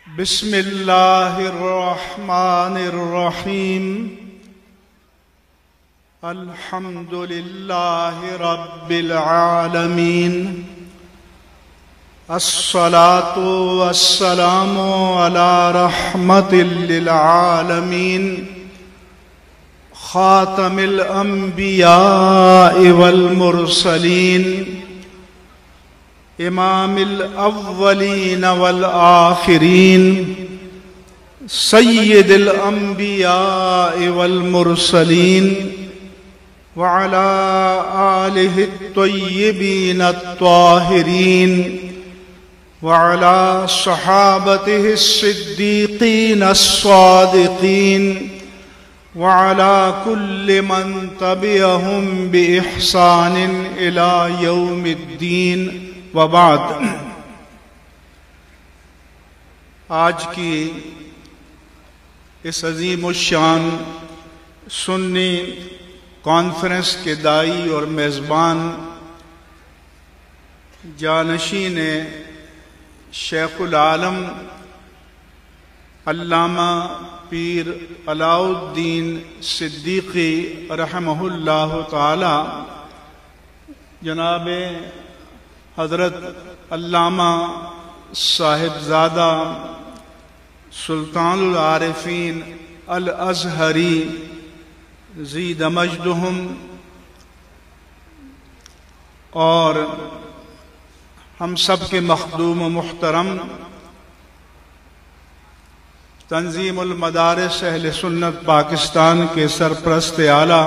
بسم الله الرحمن الرحيم. الحمد لله رب العالمين. الصلاة والسلام على رحمة للعالمين. خاتم الأنبياء والمرسلين. امام الاولین والآخرین. سید الانبیاء والمرسلین. وعلى آلہ الطیبین الطاہرین. وعلى صحابته الصدیقین الصادقین. وعلى كل من تبعهم بإحسان إلى يوم الدین. وبعد. آج کی اس عظیم الشان سنی کانفرنس کے داعی اور میزبان جانشین شیخ العالم علامہ پیر علاء الدین صدیقی رحمہ اللہ تعالی، جناب حضرت علامہ صاحبزادہ سلطان العارفین الازہری زید مجدہم، اور ہم سب کے مخدوم و محترم تنظیم المدارس اہل سنت پاکستان کے سرپرست اعلیٰ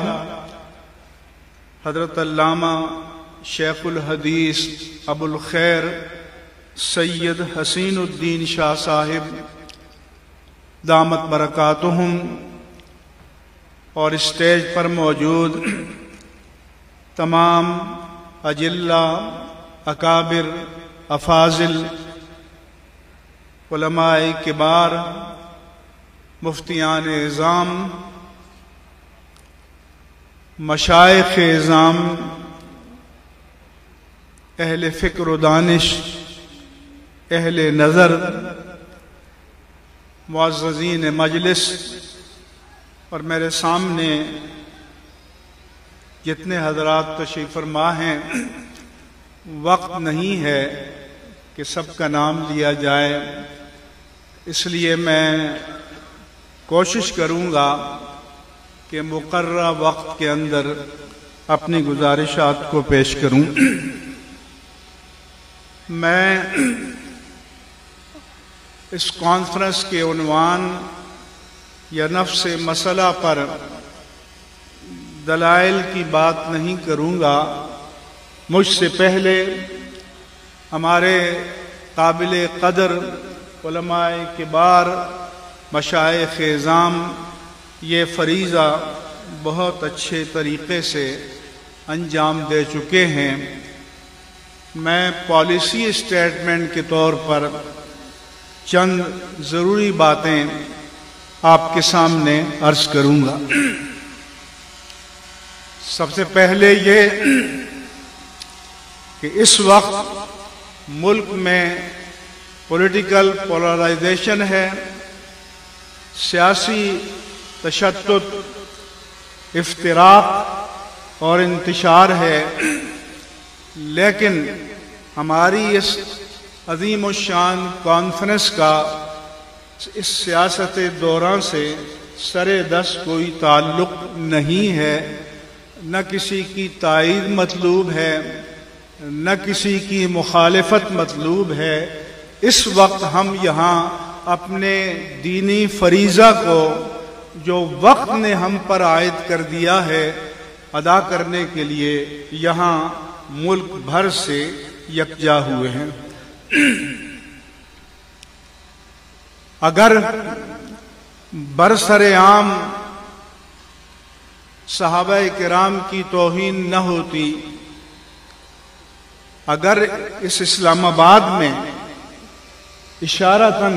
حضرت علامہ شیخ الحدیث ابو الخیر سید حسین الدین شاہ صاحب دامت برکاتہم، اور اسٹیج پر موجود تمام اجلہ، اکابر، افاضل، علماء کبار، مفتیان اعظام، مشائخ اعظام، اہل فکر و دانش، اہل نظر، معززین مجلس، اور میرے سامنے جتنے حضرات تشریف فرما ہیں، وقت نہیں ہے کہ سب کا نام لیا جائے، اس لیے میں کوشش کروں گا کہ مقررہ وقت کے اندر اپنی گزارشات کو پیش کروں۔ میں اس کانفرنس کے عنوان یا نفس مسئلہ پر دلائل کی بات نہیں کروں گا۔ مجھ سے پہلے ہمارے قابل قدر علماء کبار، مشائخ اعظام یہ فریضہ بہت اچھے طریقے سے انجام دے چکے ہیں۔ میں پالیسی اسٹیٹمنٹ کے طور پر چند ضروری باتیں آپ کے سامنے عرض کروں گا۔ سب سے پہلے یہ کہ اس وقت ملک میں پولیٹیکل پولرائزیشن ہے، سیاسی تشدد، افتراق اور انتشار ہے، لیکن ہماری اس عظیم الشان کانفرنس کا اس سیاست دوران سے سرے دست کوئی تعلق نہیں ہے، نہ کسی کی تائید مطلوب ہے، نہ کسی کی مخالفت مطلوب ہے۔ اس وقت ہم یہاں اپنے دینی فریضہ کو جو وقت نے ہم پر عائد کر دیا ہے ادا کرنے کے لیے یہاں ملک بھر سے یکجا ہوئے ہیں۔ اگر برسر عام صحابہ کرام کی توہین نہ ہوتی، اگر اس اسلام آباد میں اشارتاً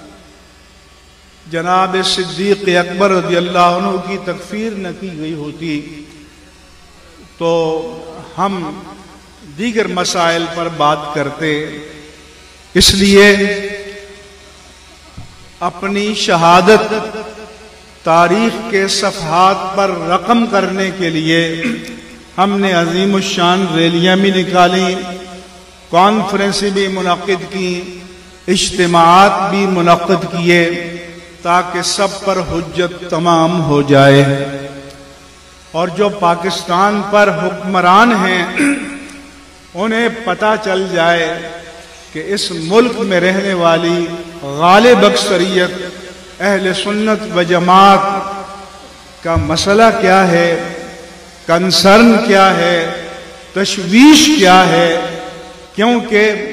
جناب صدیق اکبر رضی اللہ عنہ کی تکفیر نہ کی گئی ہوتی، تو ہم دیگر مسائل پر بات کرتے۔ اس لیے اپنی شہادت تاریخ کے صفحات پر رقم کرنے کے لیے ہم نے عظیم الشان ریلیاں بھی نکالی، کانفرنسیں بھی منعقد کی، اجتماعات بھی منعقد کیے تاکہ سب پر حجت تمام ہو جائے، اور جو پاکستان پر حکمران ہیں انہیں پتہ چل جائے کہ اس ملک میں رہنے والی غالب اکثریت اہل سنت و جماعت کا مسئلہ کیا ہے، کنسرن کیا ہے، تشویش کیا ہے، کیونکہ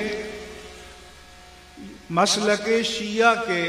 مسلک شیعہ کے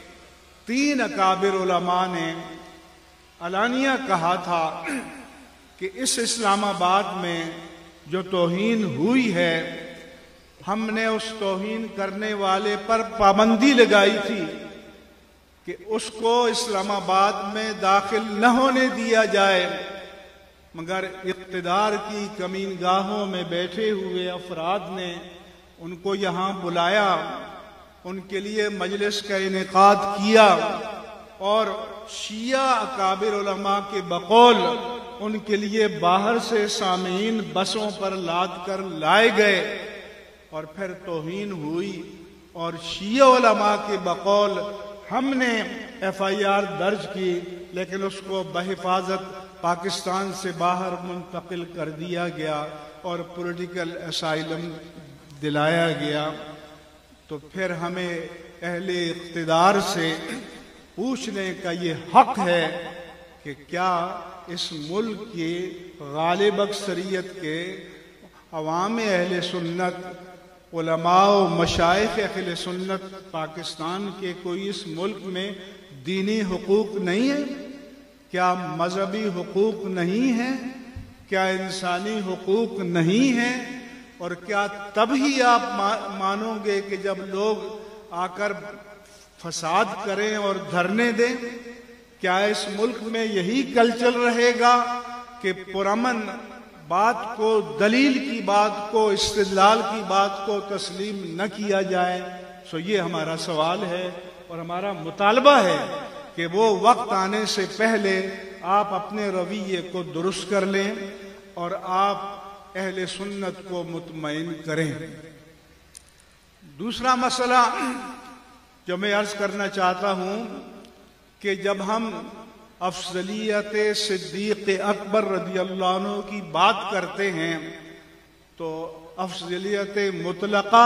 3 اکابر علماء نے علانیہ کہا تھا کہ اس اسلام آباد میں جو توہین ہوئی ہے، ہم نے اس توہین کرنے والے پر پابندی لگائی تھی کہ اس کو اسلام آباد میں داخل نہ ہونے دیا جائے، مگر اقتدار کی کمین گاہوں میں بیٹھے ہوئے افراد نے ان کو یہاں بلایا، ان کے لیے مجلس کا انعقاد کیا، اور شیعہ اکابر علماء کے بقول ان کے لیے باہر سے سامعین بسوں پر لاد کر لائے گئے، اور پھر توہین ہوئی، اور شیعہ علماء کے بقول ہم نے FIR درج کی، لیکن اس کو بحفاظت پاکستان سے باہر منتقل کر دیا گیا اور پولیٹیکل اسائلم دلایا گیا۔ تو پھر ہمیں اہل اقتدار سے پوچھنے کا یہ حق ہے کہ کیا اس ملک کی غالب اکثریت کے عوام اہل سنت، علماء و مشائخ اہل سنت پاکستان کے کوئی اس ملک میں دینی حقوق نہیں ہے؟ کیا مذہبی حقوق نہیں ہیں؟ کیا انسانی حقوق نہیں ہیں؟ اور کیا تب ہی آپ مانو گے کہ جب لوگ آ کر فساد کریں اور دھرنے دیں؟ کیا اس ملک میں یہی کلچر رہے گا کہ پرامن بات کو، دلیل کی بات کو، استدلال کی بات کو تسلیم نہ کیا جائے؟ سو یہ ہمارا سوال ہے اور ہمارا مطالبہ ہے کہ وہ وقت آنے سے پہلے آپ اپنے رویے کو درست کر لیں اور آپ اہل سنت کو مطمئن کریں۔ دوسرا مسئلہ جو میں عرض کرنا چاہتا ہوں کہ جب ہم افضلیت صدیق اکبر رضی اللہ عنہ کی بات کرتے ہیں تو افضلیت مطلقہ،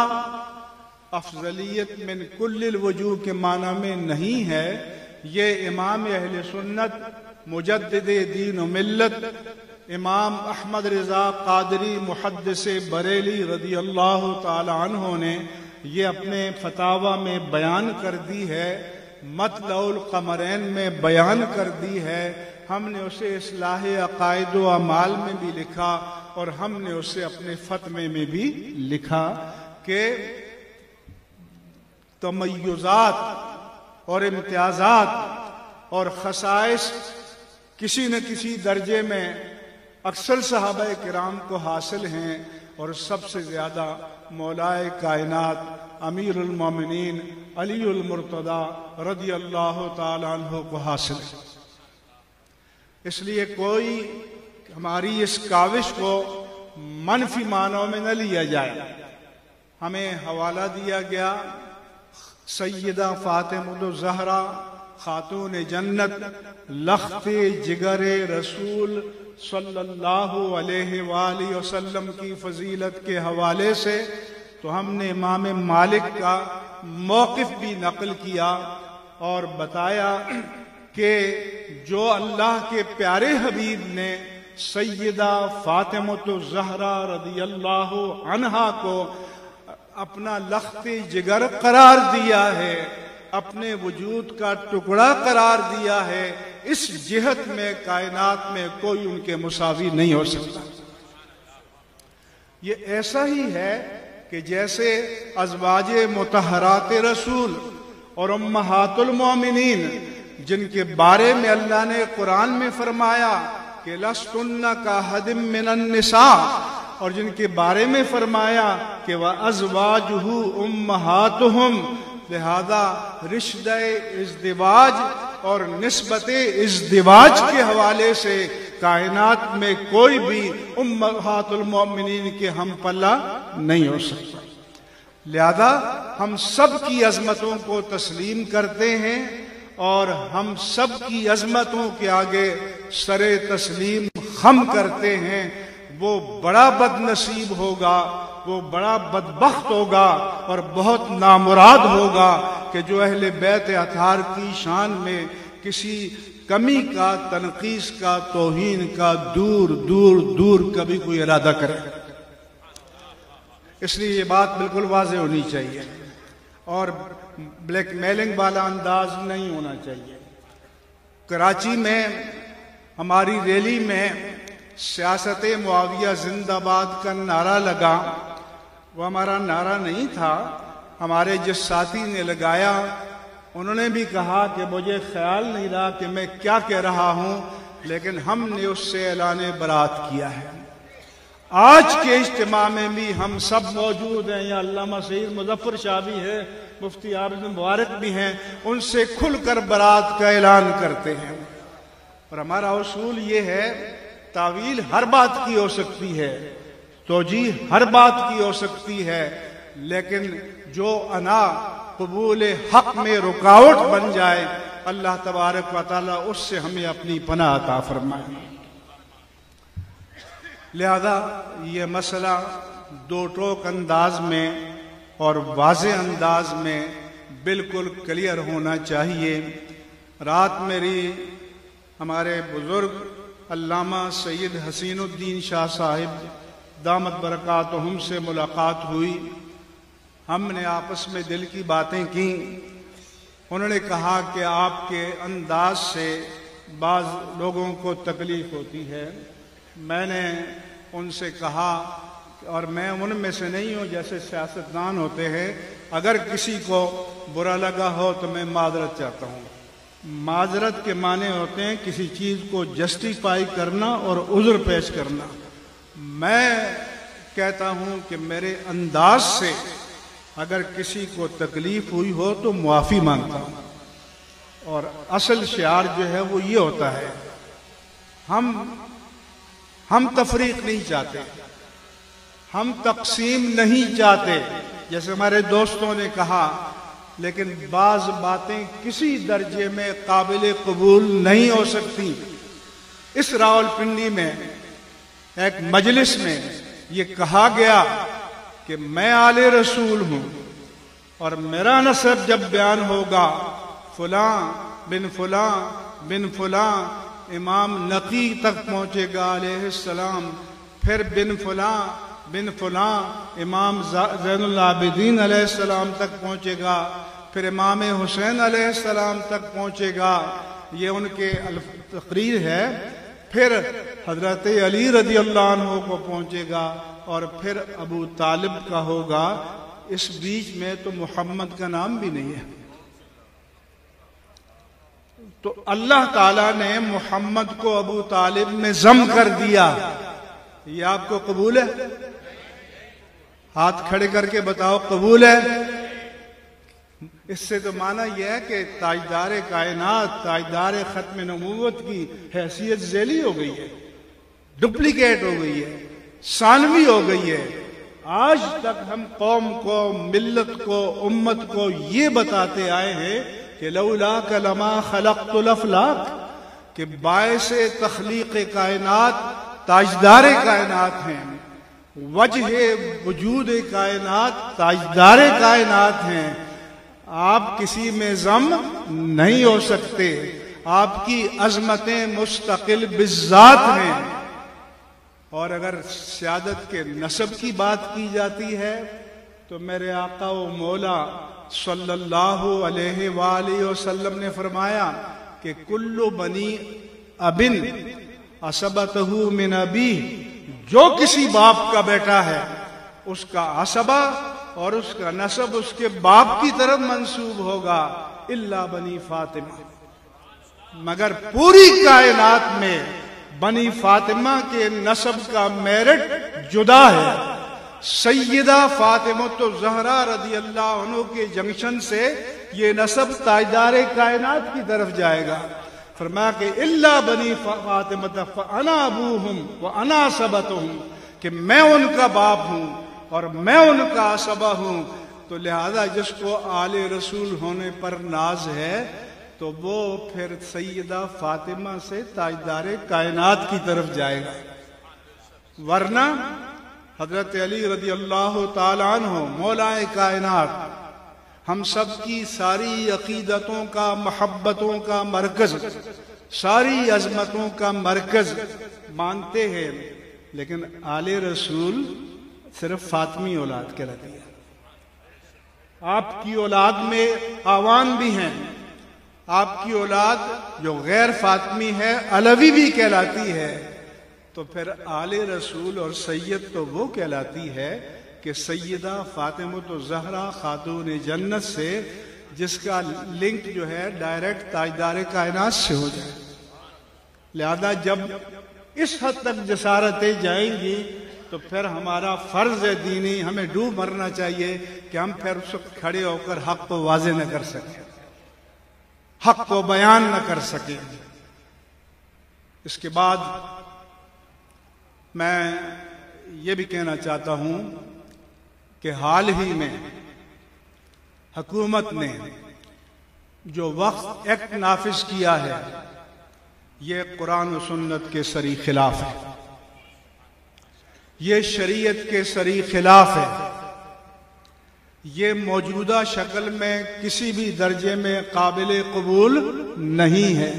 افضلیت من کل الوجوہ کے معنی میں نہیں ہے۔ یہ امام اہل سنت، مجدد دین و ملت، امام احمد رضا قادری محدث بریلی رضی اللہ تعالی عنہ نے یہ اپنے فتاوی میں بیان کر دی ہے، مطلع القمرین میں بیان کر دی ہے۔ ہم نے اسے اصلاح عقائد و اعمال میں بھی لکھا اور ہم نے اسے اپنے فتوے میں بھی لکھا کہ تمیزات اور امتیازات اور خصائص کسی نہ کسی درجے میں اکثر صحابہ کرام کو حاصل ہیں، اور سب سے زیادہ مولائے کائنات امیر المومنین علی المرتضی رضی اللہ تعالی عنہ کو حاصل ہے۔ اس لیے کوئی ہماری اس کاوش کو منفی معنوں میں نہ لیا جائے۔ ہمیں حوالہ دیا گیا سیدہ فاطمہ الزہرا خاتون جنت، لخت جگر رسول صلی اللہ علیہ وآلہ وسلم کی فضیلت کے حوالے سے، تو ہم نے امام مالک کا موقف بھی نقل کیا اور بتایا کہ جو اللہ کے پیارے حبیب نے سیدہ فاطمہ الزہرا رضی اللہ عنہا کو اپنا لخت جگر قرار دیا ہے، اپنے وجود کا ٹکڑا قرار دیا ہے، اس جہت میں کائنات میں کوئی ان کے مساوی نہیں ہو سکتا۔ یہ ایسا ہی ہے کہ جیسے ازواج مطہرات رسول اور امہات المومنین جن کے بارے میں اللہ نے قرآن میں فرمایا کہ لستن کاحد من النساء، اور جن کے بارے میں فرمایا کہ وَأَزْوَاجُهُ أُمَّهَاتُهُمْ، لہذا رشتہ ازدواج اور نسبت ازدواج کے حوالے سے کائنات میں کوئی بھی امہات المؤمنین کے ہم پلہ نہیں ہو سکتا۔ لہذا ہم سب کی عظمتوں کو تسلیم کرتے ہیں اور ہم سب کی عظمتوں کے آگے سر تسلیم خم کرتے ہیں۔ وہ بڑا بد نصیب ہوگا، وہ بڑا بدبخت ہوگا اور بہت نامراد ہوگا کہ جو اہل بیت اطہار کی شان میں کسی کمی کا، تنقیص کا، توہین کا دور دور دور کبھی کوئی ارادہ کرے۔ اس لیے یہ بات بالکل واضح ہونی چاہیے اور بلیک میلنگ والا انداز نہیں ہونا چاہیے۔ کراچی میں ہماری ریلی میں سیاست معاویہ زندہ باد کا نعرہ لگا۔ وہ ہمارا نعرہ نہیں تھا، ہمارے جس ساتھی نے لگایا انہوں نے بھی کہا کہ مجھے خیال نہیں رہا کہ میں کیا کہہ رہا ہوں، لیکن ہم نے اس سے اعلان برات کیا ہے۔ آج کے اجتماع میں بھی ہم سب موجود ہیں، یا علامہ سعید مظفر شاہ بھی ہے، مفتی عابد مبارک بھی ہیں، ان سے کھل کر برات کا اعلان کرتے ہیں۔ اور ہمارا اصول یہ ہے، تعویل ہر بات کی ہو سکتی ہے، توجیہ ہر بات کی ہو سکتی ہے، لیکن جو انا قبول حق میں رکاوٹ بن جائے اللہ تبارک و تعالی اس سے ہمیں اپنی پناہ عطا فرمائے۔ لہذا یہ مسئلہ دو ٹوک انداز میں اور واضح انداز میں بالکل کلیئر ہونا چاہیے۔ رات میری ہمارے بزرگ علامہ سید حسین الدین شاہ صاحب دامت برکاتہم سے ملاقات ہوئی، ہم نے آپس میں دل کی باتیں کی۔ انہوں نے کہا کہ آپ کے انداز سے بعض لوگوں کو تکلیف ہوتی ہے۔ میں نے ان سے کہا، اور میں ان میں سے نہیں ہوں جیسے سیاستدان ہوتے ہیں، اگر کسی کو برا لگا ہو تو میں معذرت چاہتا ہوں۔ معذرت کے معنی ہوتے ہیں کسی چیز کو جسٹیفائی کرنا اور عذر پیش کرنا۔ میں کہتا ہوں کہ میرے انداز سے اگر کسی کو تکلیف ہوئی ہو تو معافی مانگتا ہوں، اور اصل شعار جو ہے وہ یہ ہوتا ہے، ہم تفریق نہیں چاہتے، ہم تقسیم نہیں چاہتے، جیسے ہمارے دوستوں نے کہا، لیکن بعض باتیں کسی درجے میں قابل قبول نہیں ہو سکتی۔ اس راولپنڈی میں ایک مجلس میں یہ کہا گیا کہ میں آل رسول ہوں، اور میرا نسب جب بیان ہوگا فلاں بن فلاں بن فلاں امام نقی تک پہنچے گا علیہ السلام، پھر بن فلاں بن فلاں امام زین العابدین علیہ السلام تک پہنچے گا، پھر امام حسین علیہ السلام تک پہنچے گا، یہ ان کے تقریر ہے، پھر حضرت علی رضی اللہ عنہ کو پہنچے گا، اور پھر ابو طالب کا ہوگا۔ اس بیچ میں تو محمد کا نام بھی نہیں ہے۔ تو اللہ تعالیٰ نے محمد کو ابو طالب میں ضم کر دیا، یہ آپ کو قبول ہے؟ ہاتھ کھڑے کر کے بتاؤ قبول ہے؟ اس سے تو معنی یہ ہے کہ تاجدار کائنات، تاجدار ختم نبوت کی حیثیت ذیلی ہو گئی ہے، ڈپلیکیٹ ہو گئی ہے، ثانوی ہو گئی ہے۔ آج تک ہم قوم کو، ملت کو، امت کو یہ بتاتے آئے ہیں کہ لولاک لما خلقت الافلاک، کہ باعث تخلیق کائنات تاجدار کائنات ہیں، وجہ وجود کائنات تاجدار کائنات ہیں۔ آپ کسی میں ضم نہیں ہو سکتے، آپ کی عظمتیں مستقل بالذات ہیں۔ اور اگر سیادت کے نسب کی بات کی جاتی ہے تو میرے آقا و مولا صلی اللہ علیہ وآلہ وسلم نے فرمایا کہ کل بنی ابن عصبتہ من ابی، جو کسی باپ کا بیٹا ہے اس کا عصبہ اور اس کا نسب اس کے باپ کی طرف منسوب ہوگا، الا بنی فاطمہ، مگر پوری کائنات میں بنی فاطمہ کے نسب کا میرٹ جدا ہے۔ سیدہ فاطمہ الزہرا رضی اللہ عنہ کے جنکشن سے یہ نسب تاجدار کائنات کی طرف جائے گا. فرمایا کہ الا بنی فاطمہ فانا ابوہم وانا عصبتہم، کہ میں ان کا باپ ہوں اور میں ان کا عصبہ ہوں. تو لہذا جس کو آل رسول ہونے پر ناز ہے تو وہ پھر سیدہ فاطمہ سے تاجدار کائنات کی طرف جائے گا. ورنہ حضرت علی رضی اللہ تعالیٰ عنہ مولا کائنات، ہم سب کی ساری عقیدتوں کا، محبتوں کا مرکز، ساری عظمتوں کا مرکز مانتے ہیں، لیکن آل رسول صرف فاطمی اولاد کہلاتی ہے. آپ کی اولاد میں آوان بھی ہیں، آپ کی اولاد جو غیر فاطمی ہے علوی بھی کہلاتی ہے. تو پھر آل رسول اور سید تو وہ کہلاتی ہے کہ سیدہ فاطمہ الزہرا خاتون جنت سے جس کا لنک جو ہے ڈائریکٹ تاجدار کائنات سے ہو جائے. لہذا جب اس حد تک جسارتیں جائیں گی تو پھر ہمارا فرض دینی ہمیں ڈوب مرنا چاہیے کہ ہم پھر اس وقت کھڑے ہو کر حق کو واضح نہ کر سکیں، حق کو بیان نہ کر سکیں. اس کے بعد میں یہ بھی کہنا چاہتا ہوں کہ حال ہی میں حکومت نے جو وقف ایکٹ نافذ کیا ہے یہ قرآن و سنت کے سری خلاف ہے، یہ شریعت کے سری خلاف ہے، یہ موجودہ شکل میں کسی بھی درجے میں قابل قبول نہیں ہے.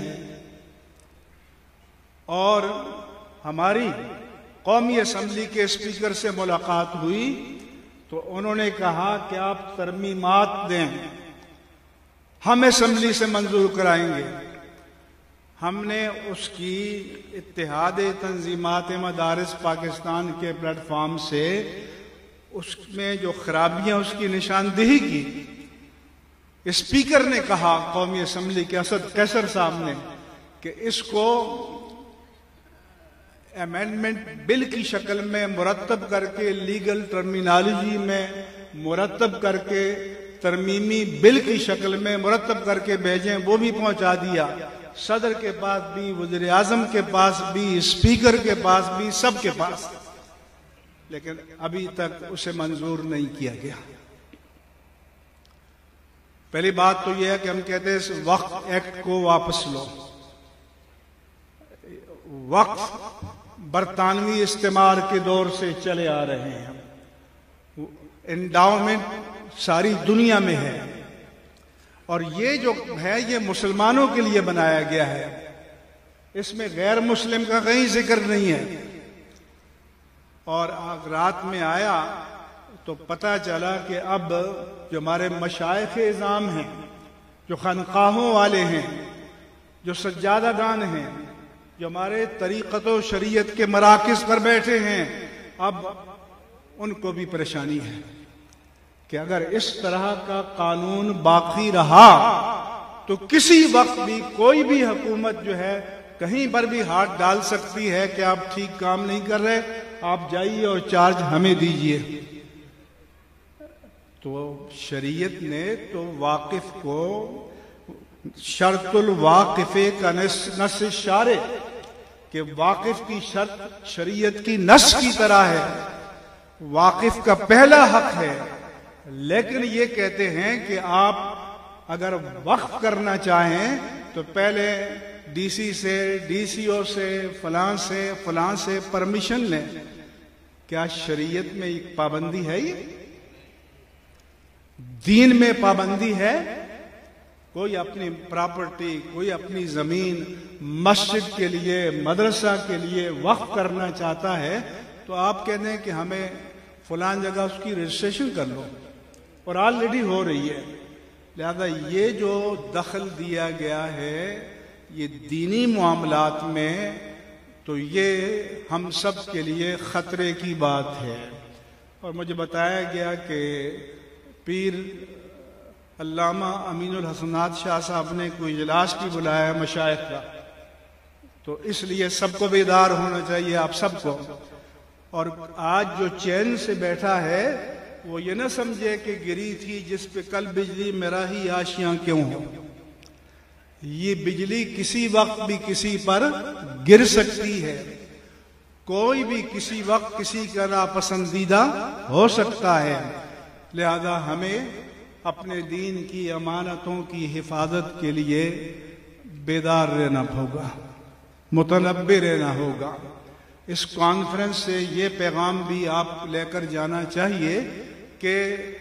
اور ہماری قومی اسمبلی کے اسپیکر سے ملاقات ہوئی تو انہوں نے کہا کہ آپ ترمیمات دیں، ہم اسمبلی سے منظور کرائیں گے. ہم نے اس کی اتحاد تنظیمات مدارس پاکستان کے پلیٹ فارم سے اس میں جو خرابیاں اس کی نشاندہی کی. اسپیکر نے کہا قومی اسمبلی کے اسد قیصر صاحب نے کہ اس کو امینڈمنٹ بل کی شکل میں مرتب کر کے، لیگل ٹرمینالوجی میں مرتب کر کے، ترمیمی بل کی شکل میں مرتب کر کے بھیجیں. وہ بھی پہنچا دیا، صدر کے پاس بھی، وزیر اعظم کے پاس بھی، اسپیکر کے پاس بھی، سب کے پاس، لیکن ابھی تک اسے منظور نہیں کیا گیا. پہلی بات تو یہ ہے کہ ہم کہتے ہیں اس وقف ایکٹ کو واپس لو. وقف برطانوی استعمار کے دور سے چلے آ رہے ہیں، انڈاؤمنٹ ساری دنیا میں ہے، اور یہ جو ہے یہ مسلمانوں کے لیے بنایا گیا ہے، اس میں غیر مسلم کا کہیں ذکر نہیں ہے. اور رات میں آیا تو پتہ چلا کہ اب جو ہمارے مشائخ اعظام ہیں، جو خانقاہوں والے ہیں، جو سجادہ دان ہیں، جو ہمارے طریقت و شریعت کے مراکز پر بیٹھے ہیں، اب ان کو بھی پریشانی ہے کہ اگر اس طرح کا قانون باقی رہا تو کسی وقت بھی کوئی بھی حکومت جو ہے کہیں پر بھی ہاتھ ڈال سکتی ہے کہ آپ ٹھیک کام نہیں کر رہے، آپ جائیے اور چارج ہمیں دیجیے. تو شریعت نے تو واقف کو شرط الواقفے کا نص شارع کہ واقف کی شرط شریعت کی نص کی طرح ہے، واقف کا پہلا حق ہے. لیکن یہ کہتے ہیں کہ آپ اگر وقف کرنا چاہیں تو پہلے ڈی سی سے، ڈی سی او سے، فلاں سے پرمیشن لیں. کیا شریعت میں ایک پابندی ہے؟ یہ دین میں پابندی ہے؟ کوئی اپنی پراپرٹی، کوئی اپنی زمین مسجد کے لیے، مدرسہ کے لیے وقف کرنا چاہتا ہے تو آپ کہتے ہیں کہ ہمیں فلان جگہ اس کی رجسٹریشن کر لو، اور آلریڈی ہو رہی ہے. لہذا یہ جو دخل دیا گیا ہے یہ دینی معاملات میں، تو یہ ہم سب کے لیے خطرے کی بات ہے. اور مجھے بتایا گیا کہ پیر علامہ امین الحسنات شاہ صاحب نے کوئی اجلاس کی بلایا ہے مشائخ کا، تو اس لیے سب کو بیدار ہونا چاہیے، آپ سب کو. اور آج جو چین سے بیٹھا ہے وہ یہ نہ سمجھے کہ گری تھی جس پہ کل بجلی میرا ہی آشیاں کیوں ہو. یہ بجلی کسی وقت بھی کسی پر گر سکتی ہے. کوئی بھی کسی وقت کسی کا ناپسندیدہ ہو سکتا ہے. لہذا ہمیں اپنے دین کی امانتوں کی حفاظت کے لیے بیدار رہنا ہوگا، متنبہ رہنا ہوگا. اس کانفرنس سے یہ پیغام بھی آپ لے کر جانا چاہیے کہ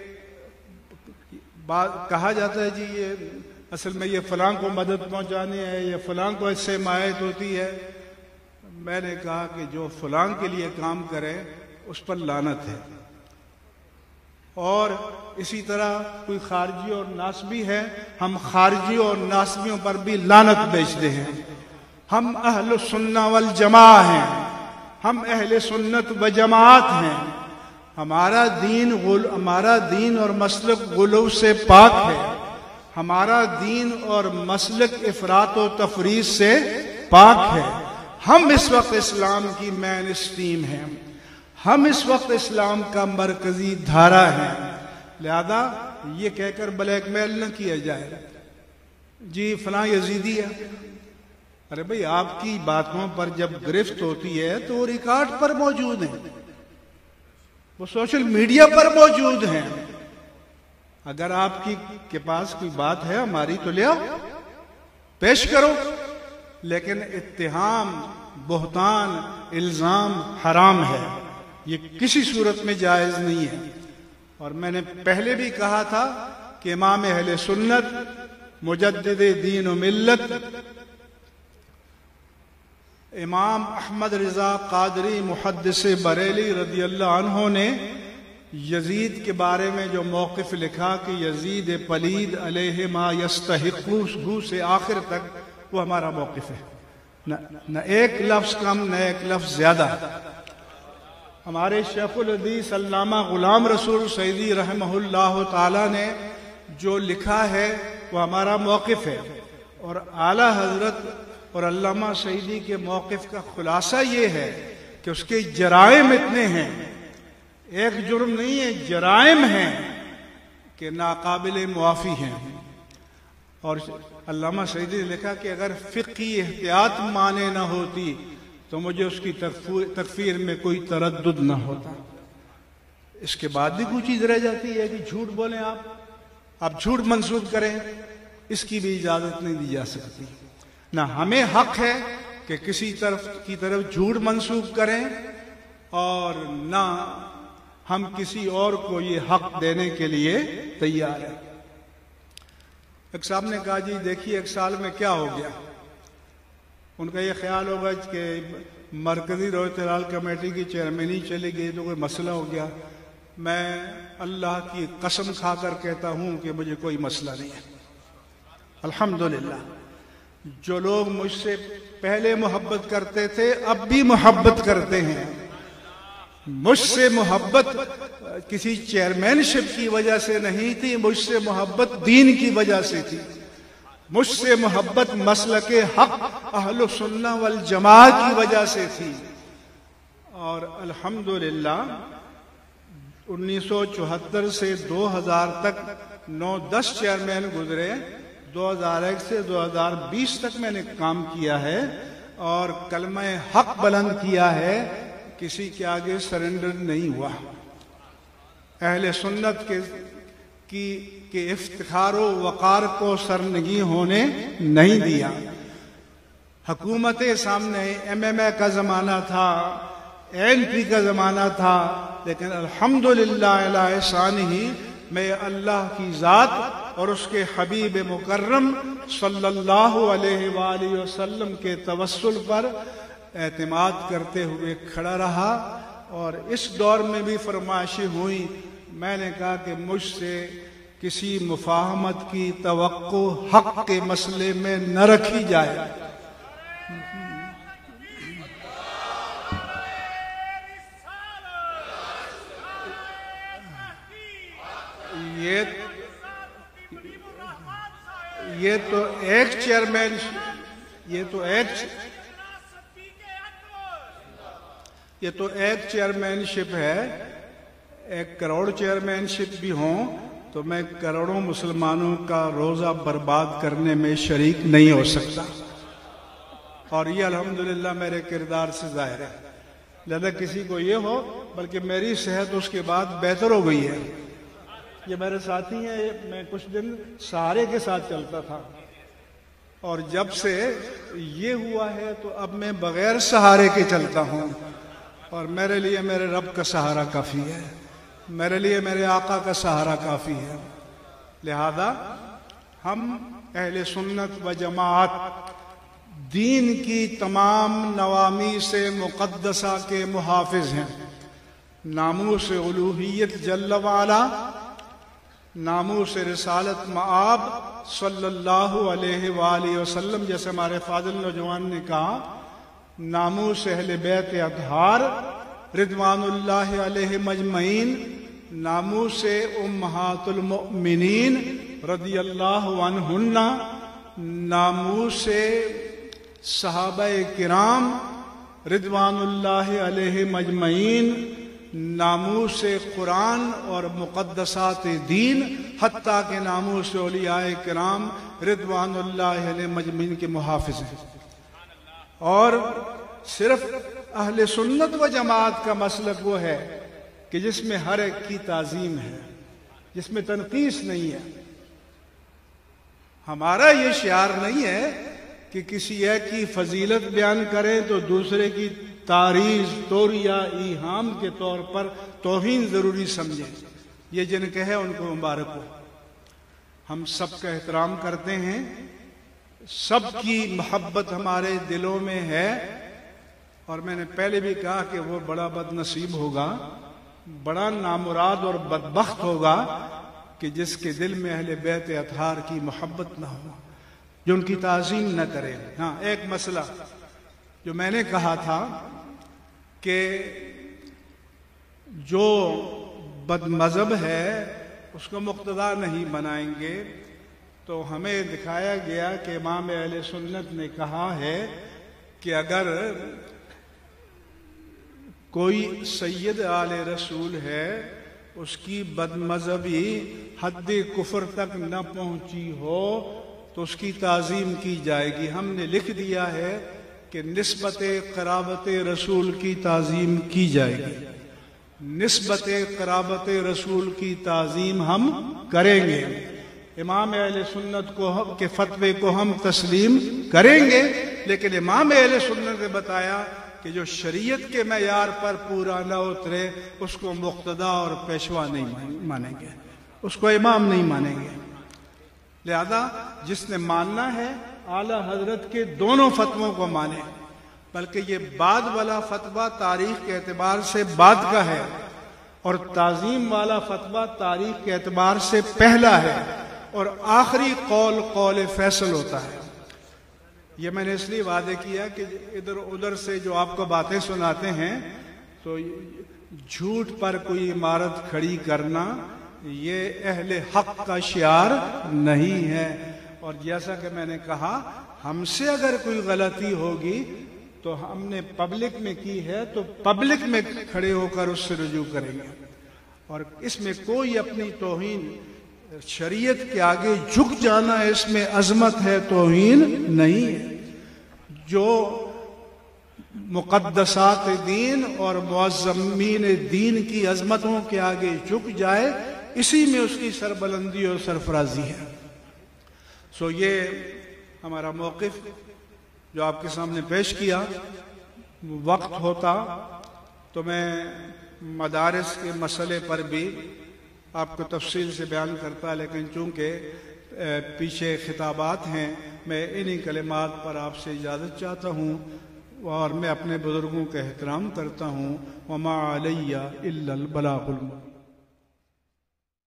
کہا جاتا ہے جی یہ اصل میں یہ فلاں کو مدد پہنچانے ہے یا فلاں کو اس سے حمایت ہوتی ہے. میں نے کہا کہ جو فلاں کے لیے کام کرے اس پر لعنت ہے. اور اسی طرح کوئی خارجی اور ناسبی ہے، ہم خارجی اور ناسبیوں پر بھی لعنت بیچتے ہیں. ہم اہل سنہ والجماع ہیں، ہم اہل سنت و جماعت ہیں. ہمارا دین اور مسلک غلو سے پاک ہے. ہمارا دین اور مسلک افراط و تفریط سے پاک ہے. ہم اس وقت اسلام کی مین اسٹریم ہیں، ہم اس وقت اسلام کا مرکزی دھارا ہے. لہذا یہ کہہ کر بلیک میل نہ کیا جائے جی فلاں یزیدی ہے. ارے بھئی آپ کی باتوں پر جب گرفت ہوتی ہے تو وہ ریکارڈ پر موجود ہیں، وہ سوشل میڈیا پر موجود ہیں. اگر آپ کے پاس کوئی بات ہے ہماری تو لے آؤ، پیش کرو. لیکن اتہام، بہتان، الزام حرام ہے، یہ کسی صورت میں جائز نہیں ہے. اور میں نے پہلے بھی کہا تھا کہ امام اہل سنت مجدد دین و ملت امام احمد رضا قادری محدث بریلی رضی اللہ عنہ نے یزید کے بارے میں جو موقف لکھا کہ یزید پلید علیہ ما یستحقہ سے آخر تک، وہ ہمارا موقف ہے. نہ ایک لفظ کم نہ ایک لفظ زیادہ. ہمارے شیخ الحدیث علامہ غلام رسول سعیدی رحمہ اللہ تعالی نے جو لکھا ہے وہ ہمارا موقف ہے. اور اعلی حضرت اور علامہ سعیدی کے موقف کا خلاصہ یہ ہے کہ اس کے جرائم اتنے ہیں، ایک جرم نہیں ہے، جرائم ہیں کہ ناقابل معافی ہیں. اور علامہ سعیدی نے لکھا کہ اگر فقہی احتیاط مانے نہ ہوتی تو مجھے اس کی تکفیر میں کوئی تردد نہ ہوتا. اس کے بعد بھی کوئی چیز رہ جاتی ہے کہ جھوٹ بولیں آپ جھوٹ منسوب کریں، اس کی بھی اجازت نہیں دی جا سکتی. نہ ہمیں حق ہے کہ کسی طرف جھوٹ منسوب کریں، اور نہ ہم کسی اور کو یہ حق دینے کے لیے تیار ہیں. ایک صاحب نے کہا جی دیکھیے 1 سال میں کیا ہو گیا. ان کا یہ خیال ہوگا کہ مرکزی رویت لال کمیٹی کی چیئرمینی چلی گئی تو کوئی مسئلہ ہو گیا. میں اللہ کی قسم کھا کر کہتا ہوں کہ مجھے کوئی مسئلہ نہیں ہے. الحمدللہ جو لوگ مجھ سے پہلے محبت کرتے تھے اب بھی محبت کرتے ہیں. مجھ سے محبت کسی چیئرمین شپ کی وجہ سے نہیں تھی، مجھ سے محبت دین کی وجہ سے تھی. مجھ سے محبت مسلک حق اہل سنہ والجماع کی وجہ سے تھی. اور الحمدللہ 1974 سے 2000 تک 9-10 چیئرمین گزرے. 2001 سے 2020 تک میں نے کام کیا ہے اور کلمہ حق بلند کیا ہے، کسی کے آگے سرنڈر نہیں ہوا. اہل سنت کے افتخار و وقار کو سرنگی ہونے نہیں دیا. حکومت سامنے MMA کا زمانہ تھا، ANP کا زمانہ تھا، لیکن الحمدللہ علی احسانہ میں اللہ کی ذات اور اس کے حبیب مکرم صلی اللہ علیہ وآلہ وسلم کے توسل پر اعتماد کرتے ہوئے کھڑا رہا. اور اس دور میں بھی فرمائشیں ہوئی. میں نے کہا کہ مجھ سے کسی مفاہمت کی توقع حق کے مسئلے میں نہ رکھی جائے. یہ تو ایک چیئرمین، یہ تو ایک یہ تو ایک چیئرمین شپ ہے، 1 کروڑ چیئرمین شپ بھی ہوں تو میں کروڑوں مسلمانوں کا روزہ برباد کرنے میں شریک نہیں ہو سکتا، اور یہ الحمدللہ میرے کردار سے ظاہر ہے۔ لہذا کسی کو یہ ہو، بلکہ میری صحت اس کے بعد بہتر ہو گئی ہے۔ یہ میرے ساتھی ہیں، میں کچھ دن سہارے کے ساتھ چلتا تھا، اور جب سے یہ ہوا ہے تو اب میں بغیر سہارے کے چلتا ہوں، اور میرے لیے میرے رب کا سہارا کافی ہے، میرے لیے میرے آقا کا سہارا کافی ہے۔ لہذا ہم اہل سنت و جماعت دین کی تمام نوامیس مقدسہ کے محافظ ہیں۔ ناموس الوہیت جل وعلا، ناموس رسالت مآب صلی اللہ علیہ وآلہ وسلم، جیسے ہمارے فاضل نوجوان نے کہا، ناموس اہل بیت اطہار رضوان اللہ علیہ مجمعین، ناموس امہات المؤمنین رضی اللہ عنہن، ناموس صحابہ کرام رضوان اللہ علیہ مجمعین، ناموس قرآن اور مقدسات دین، حتیٰ کہ ناموس اولیاء کرام رضوان اللہ علیہ مجمعین کے محافظ ہیں۔ اور صرف اہل سنت و جماعت کا مسلک وہ ہے کہ جس میں ہر ایک کی تعظیم ہے، جس میں تنقیص نہیں ہے۔ ہمارا یہ شعار نہیں ہے کہ کسی ایک کی فضیلت بیان کریں تو دوسرے کی تعریض، توریہ، ایہام کے طور پر توہین ضروری سمجھیں۔ یہ جن کے ہے ان کو مبارک ہو۔ ہم سب کا احترام کرتے ہیں، سب کی محبت ہمارے دلوں میں ہے، اور میں نے پہلے بھی کہا کہ وہ بڑا بد نصیب ہوگا، بڑا نامراد اور بدبخت ہوگا کہ جس کے دل میں اہل بیت اطہار کی محبت نہ ہو، جو ان کی تعظیم نہ کرے۔ ہاں، ایک مسئلہ جو میں نے کہا تھا کہ جو بد مذہب ہے اس کو مقتدا نہیں بنائیں گے، تو ہمیں دکھایا گیا کہ امام اہل سنت نے کہا ہے کہ اگر کوئی سید آل رسول ہے، اس کی بد مذہبی حد کفر تک نہ پہنچی ہو تو اس کی تعظیم کی جائے گی۔ ہم نے لکھ دیا ہے کہ نسبت قرابت رسول کی تعظیم کی جائے گی، نسبت قرابت رسول کی تعظیم ہم کریں گے، امام اہل سنت کے فتوے کو ہم تسلیم کریں گے، لیکن امام اہل سنت نے بتایا کہ جو شریعت کے معیار پر پورا نہ اترے اس کو مقتدا اور پیشوا نہیں مانیں گے، اس کو امام نہیں مانیں گے۔ لہذا جس نے ماننا ہے اعلیٰ حضرت کے دونوں فتووں کو مانے، بلکہ یہ بعد والا فتویٰ تاریخ کے اعتبار سے بعد کا ہے، اور تعظیم والا فتویٰ تاریخ کے اعتبار سے پہلا ہے، اور آخری قول فیصل ہوتا ہے۔ یہ میں نے اس لیے وعدے کیا کہ ادھر ادھر سے جو آپ کو باتیں سناتے ہیں تو جھوٹ پر کوئی عمارت کھڑی کرنا یہ اہل حق کا شعار نہیں ہے، اور جیسا کہ میں نے کہا ہم سے اگر کوئی غلطی ہوگی تو ہم نے پبلک میں کی ہے تو پبلک میں کھڑے ہو کر اس سے رجوع کریں گے، اور اس میں کوئی اپنی توہین، شریعت کے آگے جھک جانا اس میں عظمت ہے، توہین نہیں ہے۔ جو مقدسات دین اور معظمین دین کی عظمتوں کے آگے جھک جائے، اسی میں اس کی سربلندی اور سرفرازی ہے۔ سو یہ ہمارا موقف جو آپ کے سامنے پیش کیا، وقت ہوتا تو میں مدارس کے مسئلے پر بھی آپ کو تفصیل سے بیان کرتا، لیکن چونکہ پیچھے خطابات ہیں، میں انہی کلمات پر آپ سے اجازت چاہتا ہوں، اور میں اپنے بزرگوں کا احترام کرتا ہوں۔ وما علیہ الا البلاغ المبین۔